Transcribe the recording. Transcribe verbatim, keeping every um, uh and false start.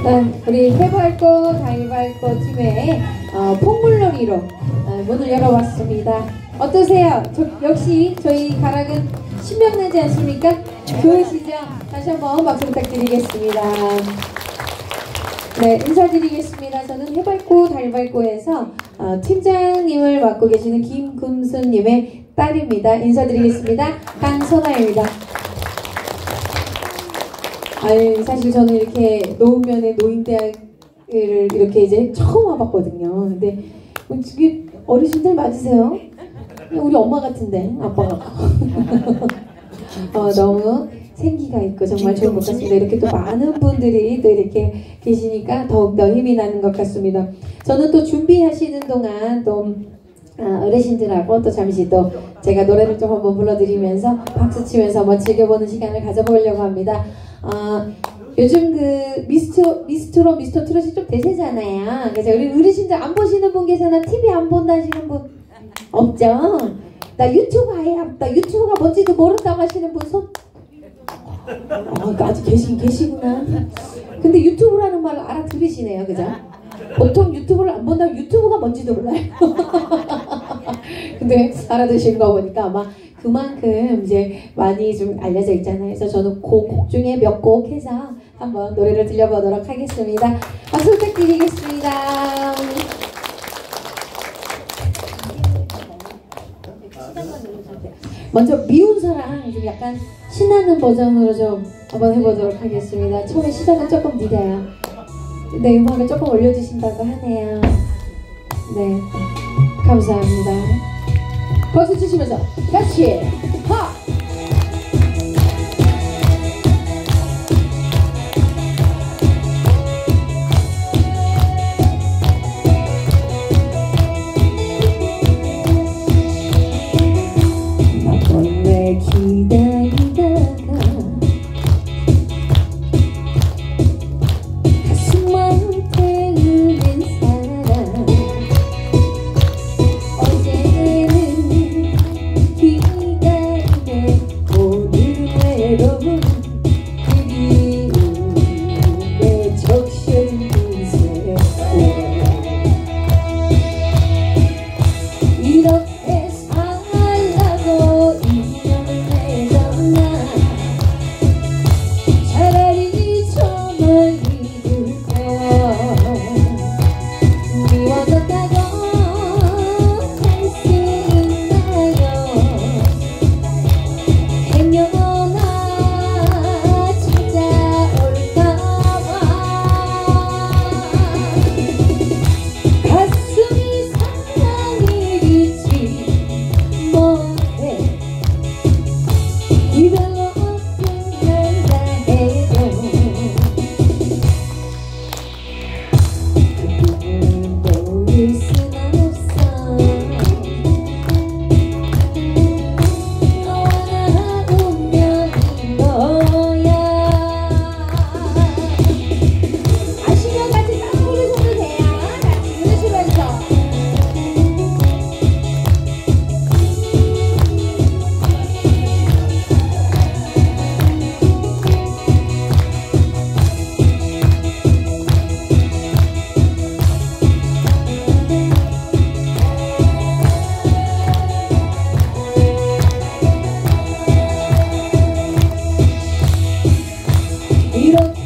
네, 우리 해맑고 가위바위보 팀의 어, 폭물놀이로 어, 문을 열어봤습니다. 어떠세요? 저, 역시 저희 가락은 신명나지 않습니까? 좋으시죠? 다시 한번 박수 부탁드리겠습니다. 네, 인사드리겠습니다. 저는 해맑고 달밝고에서 어, 팀장님을 맡고 계시는 김금수님의 딸입니다. 인사드리겠습니다. 강선아입니다. 아니, 사실 저는 이렇게 노은면의 노인대학을 이렇게 이제 처음 와봤거든요. 근데 이게 어르신들 맞으세요? 우리 엄마 같은데 아빠가 어, 너무 생기가 있고 정말 좋은 것 같습니다. 이렇게 또 많은 분들이 또 이렇게 계시니까 더욱더 힘이 나는 것 같습니다. 저는 또 준비하시는 동안 또 아, 어르신들하고 또 잠시 또 제가 노래를 좀 한번 불러드리면서 박수 치면서 한번 즐겨보는 시간을 가져보려고 합니다. 어, 요즘 그 미스터, 미스트롯, 미스터 트롯이 좀 대세잖아요. 그래서 우리 어르신들 안 보시는 분 계세나? 티비 안 본다 하시는 분 없죠? 나 유튜브 아예 나 유튜브가 뭔지도 모른다고 하시는 분 손? 어, 아직 계시, 계시구나. 근데 유튜브라는 말을 알아들으시네요, 그죠? 보통 유튜브를 안 본다면 유튜브가 뭔지도 몰라요. 근데 알아두신 거 보니까 아마 그만큼 이제 많이 좀 알려져 있잖아요. 그래서 저는 그 곡 중에 몇 곡 해서 한번 노래를 들려보도록 하겠습니다. 박수 부탁드리겠습니다. 먼저 미운 사랑 좀 약간 신나는 버전으로 좀 한번 해보도록 하겠습니다. 처음에 시작은 조금 느려요. 네, 음악을 조금 올려주신다고 하네요. 네, 감사합니다. 박수 치시면서 같이 하! 나쁜 날 기다리다가 가슴만 태우는 사람 어제는 기다리네 오늘 외로운 그리움에 적셔진 세월 이렇게 살라고 인연을 맺었나 차라리 저 멀리 둘걸 미워졌다고 할 수 있나요 행여나 찾아올까봐 가슴이 사랑이 잊지 못해 이별로 끝난다 해도 그분을 놓을 순 없어 너와 나 운명인 거야 아시면 같이 딱 부르셔도 돼요. 같이 부르시면서 이렇게